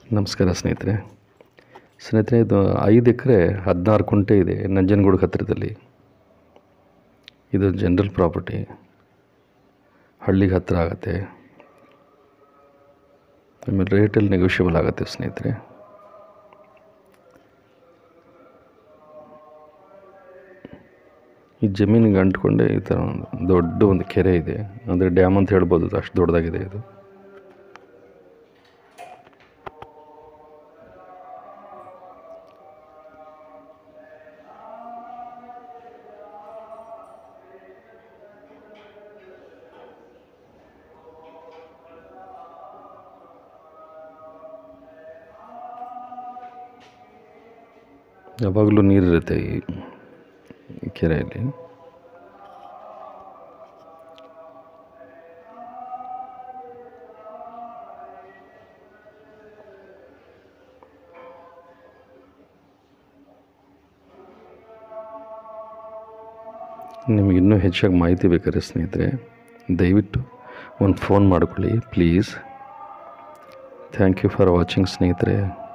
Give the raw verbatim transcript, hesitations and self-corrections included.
ನಮಸ್ಕಾರ ಸ್ನೇಹಿತರೆ. ಸ್ನೇಹಿತರೆ, ಇದು ಐದು ಎಕರೆ ಹದಿನಾರು ಕುಂಟೆ ಇದೆ ನಂಜನಗೂಡು ಹತ್ತಿರದಲ್ಲಿ. ಇದು ಜನರಲ್ ಪ್ರಾಪರ್ಟಿ, ಹಳ್ಳಿಗೆ ಹತ್ತಿರ ಆಗುತ್ತೆ. ಆಮೇಲೆ ರೇಟಲ್ಲಿ ನೆಗೋಷಿಯಬಲ್ ಆಗುತ್ತೆ ಸ್ನೇಹಿತರೆ. ಈ ಜಮೀನಿಗೆ ಅಂಟ್ಕೊಂಡೆ ಈ ಥರ ಒಂದು ದೊಡ್ಡ ಒಂದು ಕೆರೆ ಇದೆ, ಅಂದರೆ ಡ್ಯಾಮ್ ಅಂತ ಹೇಳ್ಬೋದು, ಅಷ್ಟು ದೊಡ್ಡದಾಗಿದೆ ಇದು. ಯಾವಾಗಲೂ ನೀರಿರುತ್ತೆ ಈ ಕೆರೆಯಲ್ಲಿ. ನಿಮಗೆ ಇನ್ನೂ ಹೆಚ್ಚಾಗಿ ಮಾಹಿತಿ ಬೇಕಾದ್ರೆ ಸ್ನೇಹಿತರೆ, ದಯವಿಟ್ಟು ಒಂದು ಫೋನ್ ಮಾಡಿಕೊಳ್ಳಿ please. Thank you for watching ಸ್ನೇಹಿತರೆ.